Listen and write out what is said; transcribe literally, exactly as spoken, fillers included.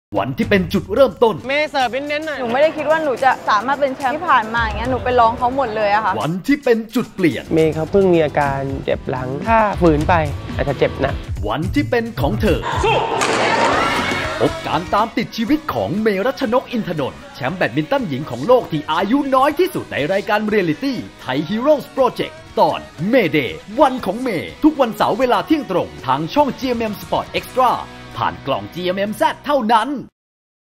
วันที่เป็นจุดเริ่มต้นเมย์เสิร์ฟเน้นๆหน่อยหนูไม่ได้คิดว่าหนูจะสามารถเป็นแชมป์ที่ผ่านมาอย่างเงี้ยหนูไปลองเขาหมดเลยอะค่ะวันที่เป็นจุดเปลี่ยนเมย์เขาเพิ่งมีอาการเจ็บหลังถ้าฝืนไปอาจจะเจ็บหนักวันที่เป็นของเธอพบการตามติดชีวิตของเมรัชนกอินทนนท์แชมป์แบดมินตันหญิงของโลกที่อายุน้อยที่สุดในรายการเรียลลิตี้ไทยฮีโร่โปรเจกต์ตอนเมเดย์วันของเมย์ทุกวันเสาร์เวลาเที่ยงตรงทางช่อง จี เอ็ม เอ็ม Sport Extra ผ่านกล่อง จี เอ็ม เอ็ม แซด เท่านั้น